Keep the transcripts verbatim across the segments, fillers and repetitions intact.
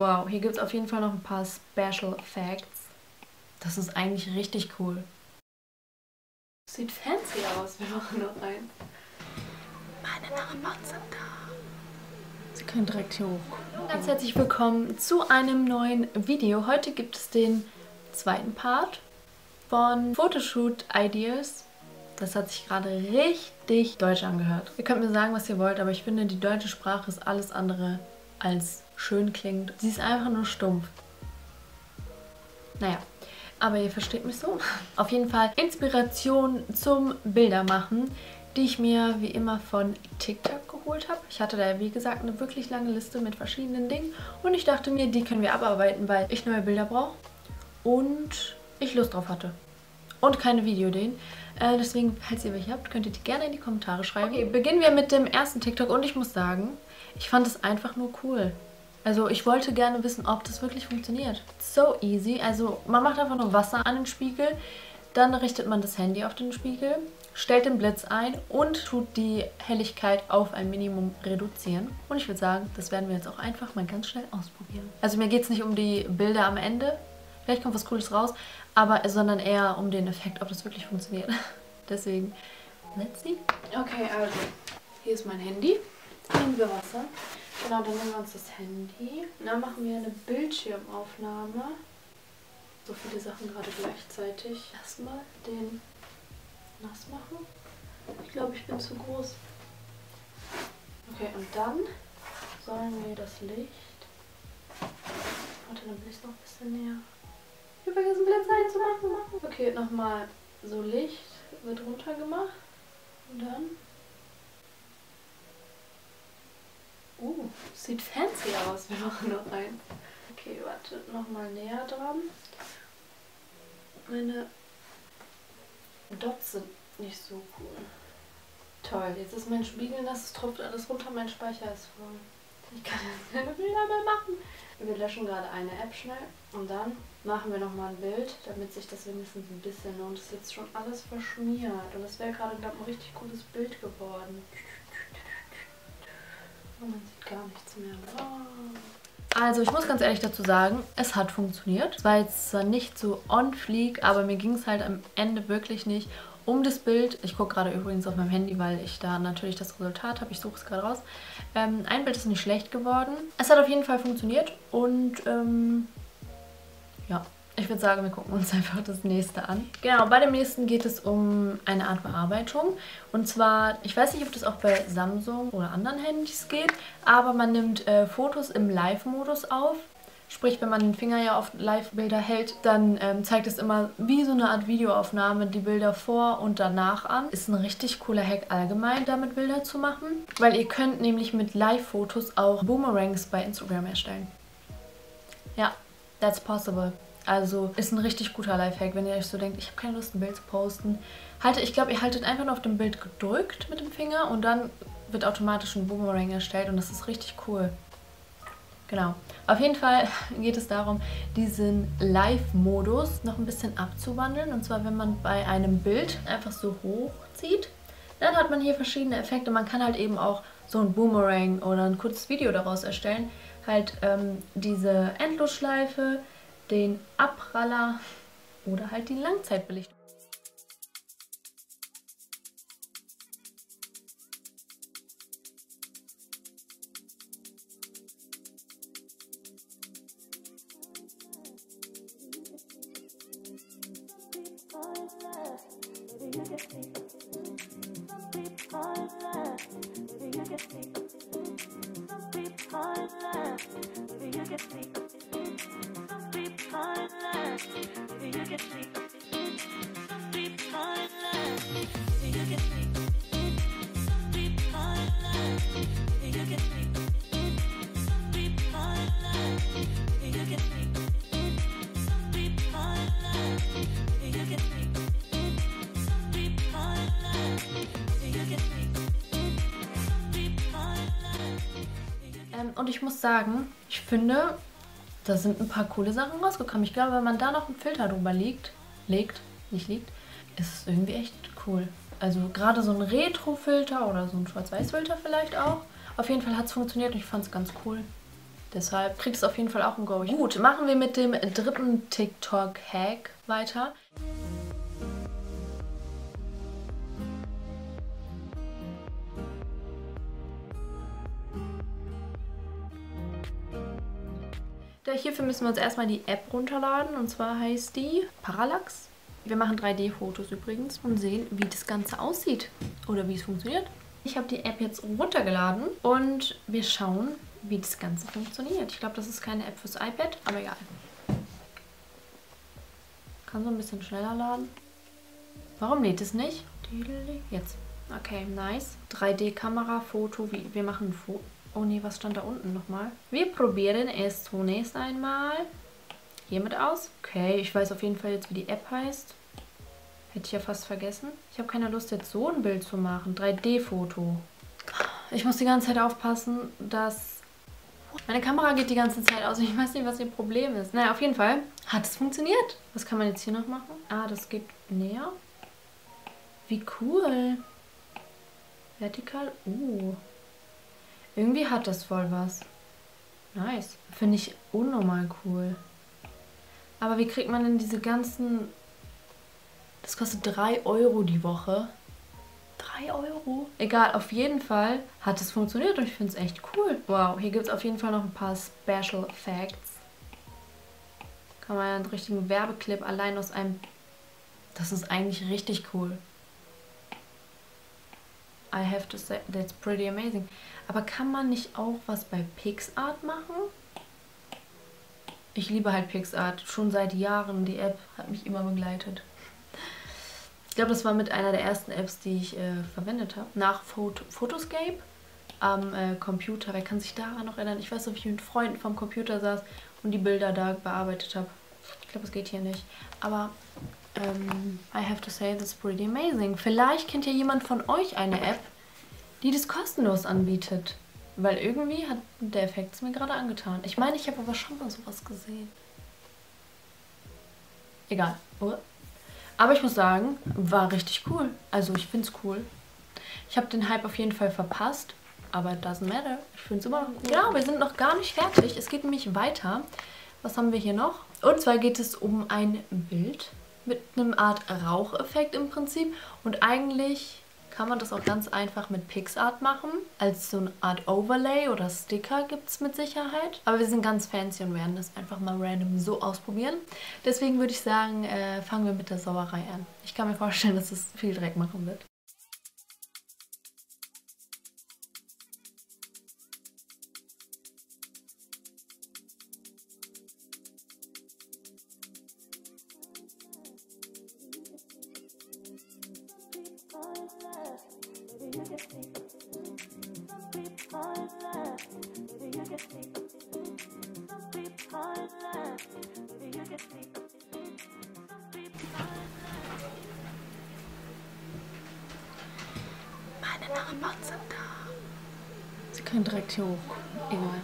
Wow, hier gibt es auf jeden Fall noch ein paar Special Facts. Das ist eigentlich richtig cool. Sieht fancy aus. Wir machen noch eins. Meine Nachbarn sind da. Sie können direkt hier hoch. Ganz herzlich willkommen zu einem neuen Video. Heute gibt es den zweiten Part von Photoshoot Ideas. Das hat sich gerade richtig deutsch angehört. Ihr könnt mir sagen, was ihr wollt, aber ich finde, die deutsche Sprache ist alles andere als schön klingt. Sie ist einfach nur stumpf. Naja, aber ihr versteht mich so. Auf jeden Fall Inspiration zum Bildermachen, die ich mir wie immer von TikTok geholt habe. Ich hatte da, wie gesagt, eine wirklich lange Liste mit verschiedenen Dingen und ich dachte mir, die können wir abarbeiten, weil ich neue Bilder brauche und ich Lust drauf hatte. Und keine Videoideen. Äh, deswegen, falls ihr welche habt, könnt ihr die gerne in die Kommentare schreiben. Okay, beginnen wir mit dem ersten TikTok und ich muss sagen, ich fand es einfach nur cool. Also ich wollte gerne wissen, ob das wirklich funktioniert. So easy. Also man macht einfach nur Wasser an den Spiegel, dann richtet man das Handy auf den Spiegel, stellt den Blitz ein und tut die Helligkeit auf ein Minimum reduzieren. Und ich würde sagen, das werden wir jetzt auch einfach mal ganz schnell ausprobieren. Also mir geht es nicht um die Bilder am Ende, vielleicht kommt was Cooles raus, aber sondern eher um den Effekt, ob das wirklich funktioniert. Deswegen, let's see. Okay, also hier ist mein Handy. Nehmen wir Wasser. Genau, dann nehmen wir uns das Handy. Dann machen wir eine Bildschirmaufnahme. So viele Sachen gerade gleichzeitig. Erstmal den nass machen. Ich glaube, ich bin zu groß. Okay, und dann sollen wir das Licht... Warte, dann bin ich noch ein bisschen näher. Ich habe vergessen, Blitz einzumachen. Okay, nochmal so Licht wird runtergemacht. Und dann... Uh, sieht fancy aus. Wir machen noch eins. Okay, warte, nochmal näher dran. Meine Dots sind nicht so cool. Toll, jetzt ist mein Spiegel nass, es tropft alles runter, mein Speicher ist voll. Ich kann keine Bilder mehr machen. Wir löschen gerade eine App schnell und dann machen wir nochmal ein Bild, damit sich das wenigstens ein bisschen lohnt. Es ist jetzt schon alles verschmiert und es wäre gerade, glaube ich, ein richtig cooles Bild geworden. Man sieht gar nichts mehr. Oh. Also ich muss ganz ehrlich dazu sagen, es hat funktioniert. Es war jetzt zwar nicht so on fleek, aber mir ging es halt am Ende wirklich nicht um das Bild. Ich gucke gerade übrigens auf meinem Handy, weil ich da natürlich das Resultat habe. Ich suche es gerade raus. Ähm, ein Bild ist nicht schlecht geworden. Es hat auf jeden Fall funktioniert und ähm, ja. Ich würde sagen, wir gucken uns einfach das nächste an. Genau, bei dem nächsten geht es um eine Art Bearbeitung. Und zwar, ich weiß nicht, ob das auch bei Samsung oder anderen Handys geht, aber man nimmt äh, Fotos im Live-Modus auf. Sprich, wenn man den Finger ja auf Live-Bilder hält, dann ähm, zeigt es immer wie so eine Art Videoaufnahme die Bilder vor und danach an. Ist ein richtig cooler Hack allgemein, damit Bilder zu machen. Weil ihr könnt nämlich mit Live-Fotos auch Boomerangs bei Instagram erstellen. Ja, that's possible. Also ist ein richtig guter Lifehack, wenn ihr euch so denkt, ich habe keine Lust, ein Bild zu posten. Halte, ich glaube, ihr haltet einfach nur auf dem Bild gedrückt mit dem Finger und dann wird automatisch ein Boomerang erstellt und das ist richtig cool. Genau. Auf jeden Fall geht es darum, diesen Live-Modus noch ein bisschen abzuwandeln. Und zwar, wenn man bei einem Bild einfach so hochzieht, dann hat man hier verschiedene Effekte. Man kann halt eben auch so ein Boomerang oder ein kurzes Video daraus erstellen. Halt ähm, diese Endlosschleife, den Abpraller oder halt die Langzeitbelichtung. Und ich muss sagen, ich finde, da sind ein paar coole Sachen rausgekommen. Ich glaube, wenn man da noch einen Filter drüber legt, legt, nicht liegt, ist es irgendwie echt cool. Also gerade so ein Retro-Filter oder so ein Schwarz-Weiß-Filter vielleicht auch. Auf jeden Fall hat es funktioniert und ich fand es ganz cool. Deshalb kriegt es auf jeden Fall auch ein Go. Gut, machen wir mit dem dritten TikTok-Hack weiter. Hierfür müssen wir uns erstmal die App runterladen. Und zwar heißt die Parallax. Wir machen drei D-Fotos übrigens und sehen, wie das Ganze aussieht. Oder wie es funktioniert. Ich habe die App jetzt runtergeladen und wir schauen, wie das Ganze funktioniert. Ich glaube, das ist keine App fürs iPad, aber egal. Kann so ein bisschen schneller laden. Warum lädt es nicht? Jetzt. Okay, nice. drei D-Kamera, Foto. Wie, wir machen ein Foto. Oh nee, was stand da unten nochmal? Wir probieren es zunächst einmal hiermit aus. Okay, ich weiß auf jeden Fall jetzt, wie die App heißt. Hätte ich ja fast vergessen. Ich habe keine Lust, jetzt so ein Bild zu machen. drei D-Foto. Ich muss die ganze Zeit aufpassen, dass... Meine Kamera geht die ganze Zeit aus. Ich weiß nicht, was ihr Problem ist. Naja, auf jeden Fall hat es funktioniert. Was kann man jetzt hier noch machen? Ah, das geht näher. Wie cool. Vertikal. Uh. Irgendwie hat das voll was. Nice. Finde ich unnormal cool. Aber wie kriegt man denn diese ganzen... Das kostet drei Euro die Woche. drei Euro? Egal, auf jeden Fall hat es funktioniert und ich finde es echt cool. Wow, hier gibt es auf jeden Fall noch ein paar Special Facts. Kann man einen richtigen Werbeclip allein aus einem... Das ist eigentlich richtig cool. I have to say, that's pretty amazing. Aber kann man nicht auch was bei PixArt machen? Ich liebe halt PixArt. Schon seit Jahren. Die App hat mich immer begleitet. Ich glaube, das war mit einer der ersten Apps, die ich äh, verwendet habe. Nach Phot Photoscape am äh, Computer. Wer kann sich daran noch erinnern? Ich weiß noch, wie ich mit Freunden vom Computer saß und die Bilder da bearbeitet habe. Ich glaube, es geht hier nicht. Aber ähm, I have to say, that's pretty amazing. Vielleicht kennt ja jemand von euch eine App, die das kostenlos anbietet. Weil irgendwie hat der Effekt es mir gerade angetan. Ich meine, ich habe aber schon mal sowas gesehen. Egal. Aber ich muss sagen, war richtig cool. Also ich finde es cool. Ich habe den Hype auf jeden Fall verpasst. Aber it doesn't matter. Ich finde es immer noch cool. Genau, wir sind noch gar nicht fertig. Es geht nämlich weiter. Was haben wir hier noch? Und zwar geht es um ein Bild mit einem Art Raucheffekt im Prinzip. Und eigentlich kann man das auch ganz einfach mit PixArt machen. Als so eine Art Overlay oder Sticker gibt es mit Sicherheit. Aber wir sind ganz fancy und werden das einfach mal random so ausprobieren. Deswegen würde ich sagen, äh, fangen wir mit der Sauerei an. Ich kann mir vorstellen, dass es viel Dreck machen wird. Meine Nachbarn sind da. Sie können direkt hier hochkommen. Egal.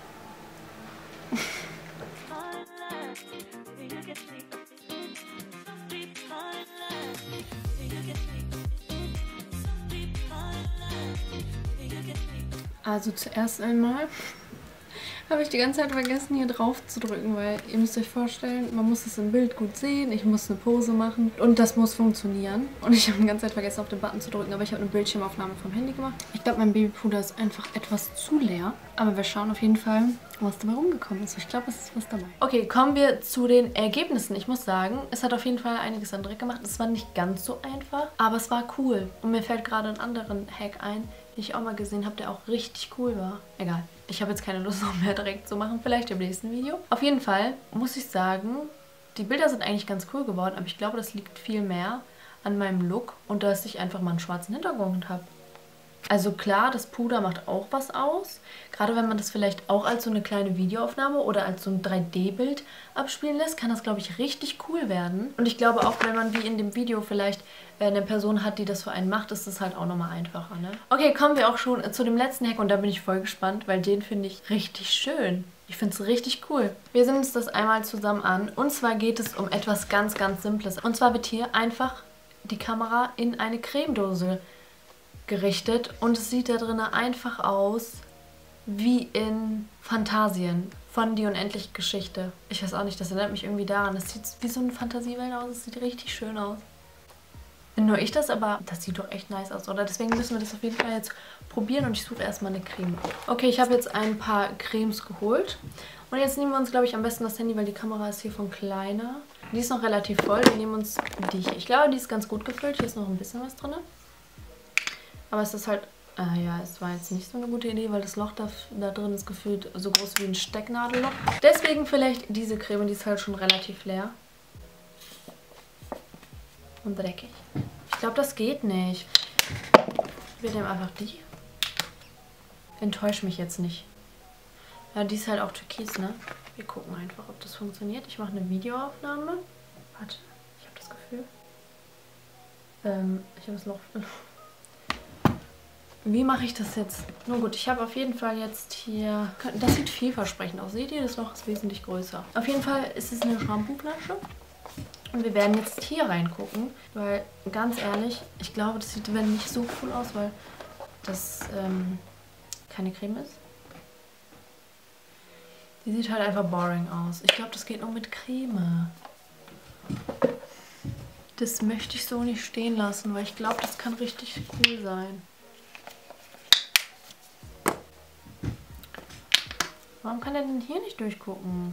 Also zuerst einmal habe ich die ganze Zeit vergessen, hier drauf zu drücken, weil ihr müsst euch vorstellen, man muss es im Bild gut sehen, ich muss eine Pose machen und das muss funktionieren. Und ich habe die ganze Zeit vergessen, auf den Button zu drücken, aber ich habe eine Bildschirmaufnahme vom Handy gemacht. Ich glaube, mein Babypuder ist einfach etwas zu leer, aber wir schauen auf jeden Fall, was dabei rumgekommen ist. Ich glaube, es ist was dabei. Okay, kommen wir zu den Ergebnissen. Ich muss sagen, es hat auf jeden Fall einiges an Dreck gemacht. Es war nicht ganz so einfach, aber es war cool. Und mir fällt gerade einen anderen Hack ein, den ich auch mal gesehen habe, der auch richtig cool war. Egal. Ich habe jetzt keine Lust, noch mehr direkt zu machen. Vielleicht im nächsten Video. Auf jeden Fall muss ich sagen, die Bilder sind eigentlich ganz cool geworden, aber ich glaube, das liegt viel mehr an meinem Look und dass ich einfach mal einen schwarzen Hintergrund habe. Also klar, das Puder macht auch was aus. Gerade wenn man das vielleicht auch als so eine kleine Videoaufnahme oder als so ein drei D-Bild abspielen lässt, kann das, glaube ich, richtig cool werden. Und ich glaube auch, wenn man wie in dem Video vielleicht eine Person hat, die das für einen macht, ist es halt auch nochmal einfacher, ne? Okay, kommen wir auch schon zu dem letzten Hack und da bin ich voll gespannt, weil den finde ich richtig schön. Ich finde es richtig cool. Wir sehen uns das einmal zusammen an und zwar geht es um etwas ganz, ganz Simples. Und zwar wird hier einfach die Kamera in eine Cremedose gerichtet und es sieht da drinnen einfach aus wie in Phantasien von Die unendliche Geschichte. Ich weiß auch nicht, das erinnert mich irgendwie daran. Das sieht wie so eine Fantasiewelt aus. Es sieht richtig schön aus. Bin nur ich das, aber das sieht doch echt nice aus, oder? Deswegen müssen wir das auf jeden Fall jetzt probieren und ich suche erstmal eine Creme. Okay, ich habe jetzt ein paar Cremes geholt. Und jetzt nehmen wir uns, glaube ich, am besten das Handy, weil die Kamera ist hier von kleiner. Die ist noch relativ voll. Wir nehmen uns die hier. Ich glaube, die ist ganz gut gefüllt. Hier ist noch ein bisschen was drin. Aber es ist halt... Ah ja, es war jetzt nicht so eine gute Idee, weil das Loch da, da drin ist gefühlt so groß wie ein Stecknadelloch. Deswegen vielleicht diese Creme, die ist halt schon relativ leer. Und dreckig. Ich glaube, das geht nicht. Wir nehmen einfach die. Enttäusch mich jetzt nicht. Ja, die ist halt auch türkis, ne? Wir gucken einfach, ob das funktioniert. Ich mache eine Videoaufnahme. Warte, ich habe das Gefühl. Ähm, ich habe das Loch... Wie mache ich das jetzt? Nun gut, ich habe auf jeden Fall jetzt hier... Das sieht vielversprechend aus. Seht ihr? Das Loch ist wesentlich größer. Auf jeden Fall ist es eine Shampooflasche. Und wir werden jetzt hier reingucken. Weil, ganz ehrlich, ich glaube, das sieht wenn nicht so cool aus, weil das ähm, keine Creme ist. Die sieht halt einfach boring aus. Ich glaube, das geht nur mit Creme. Das möchte ich so nicht stehen lassen, weil ich glaube, das kann richtig cool sein. Warum kann er denn hier nicht durchgucken?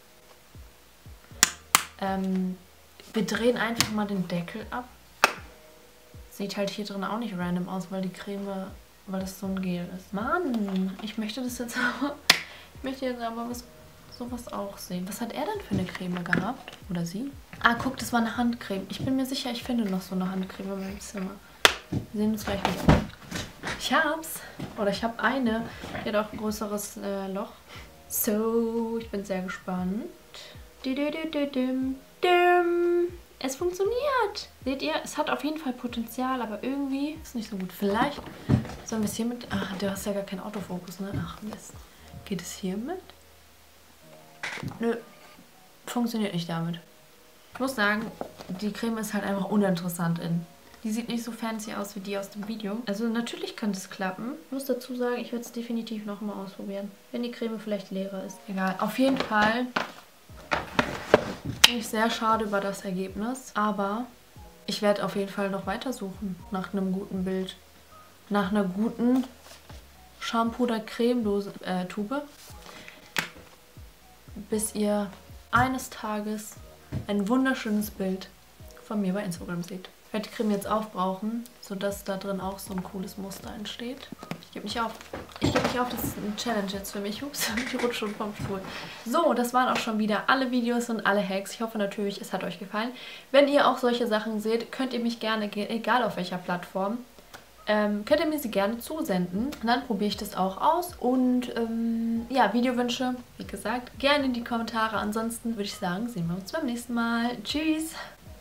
Ähm, wir drehen einfach mal den Deckel ab. Sieht halt hier drin auch nicht random aus, weil die Creme, weil das so ein Gel ist. Mann, ich möchte das jetzt aber, ich möchte jetzt aber was, sowas auch sehen. Was hat er denn für eine Creme gehabt? Oder sie? Ah, guck, das war eine Handcreme. Ich bin mir sicher, ich finde noch so eine Handcreme in meinem Zimmer. Wir sehen uns gleich wieder. Ich hab's. Oder ich habe eine. Die hat auch ein größeres äh, Loch. So, ich bin sehr gespannt. Es funktioniert. Seht ihr? Es hat auf jeden Fall Potenzial, aber irgendwie ist es nicht so gut. Vielleicht sollen wir es hier mit... Ach, du hast ja gar keinen Autofokus, ne? Ach, Mist. Geht es hier mit? Nö. Funktioniert nicht damit. Ich muss sagen, die Creme ist halt einfach uninteressant in. Die sieht nicht so fancy aus wie die aus dem Video. Also natürlich könnte es klappen. Ich muss dazu sagen, ich werde es definitiv nochmal ausprobieren. Wenn die Creme vielleicht leerer ist. Egal. Auf jeden Fall bin ich sehr schade über das Ergebnis. Aber ich werde auf jeden Fall noch weiter suchen nach einem guten Bild. Nach einer guten Shampoo- oder Creme-Dose, äh, Tube. Bis ihr eines Tages ein wunderschönes Bild von mir bei Instagram seht. Ich werde die Creme jetzt aufbrauchen, sodass da drin auch so ein cooles Muster entsteht. Ich gebe nicht auf. Ich gebe nicht auf, das ist eine Challenge jetzt für mich. Ups, ich rutsche schon vom Stuhl. So, das waren auch schon wieder alle Videos und alle Hacks. Ich hoffe natürlich, es hat euch gefallen. Wenn ihr auch solche Sachen seht, könnt ihr mich gerne, egal auf welcher Plattform, ähm, könnt ihr mir sie gerne zusenden. Und dann probiere ich das auch aus. Und ähm, ja, Videowünsche, wie gesagt, gerne in die Kommentare. Ansonsten würde ich sagen, sehen wir uns beim nächsten Mal. Tschüss!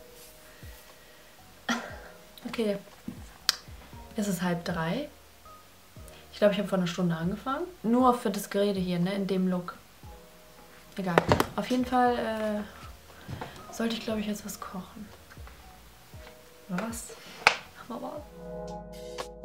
Okay, es ist halb drei. Ich glaube, ich habe vor einer Stunde angefangen. Nur für das Gerede hier, ne, in dem Look. Egal. Auf jeden Fall äh, sollte ich, glaube ich, jetzt was kochen. Oder was? Machen wir mal.